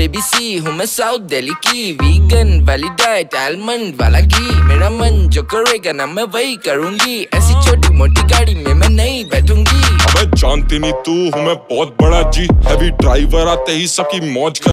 Baby सी हूँ मैं south Delhi की, वीगन वाली डाइट आलमंड वाला घी, मेरा मन जो करेगा ना मैं वही करूँगी, ऐसी छोटी मोटी गाड़ी में मैं नहीं बैठूंगी। अबे जानती नहीं तू हूँ मैं बहुत बड़ा जी, हैवी ड्राइवर आते ही सबकी मौज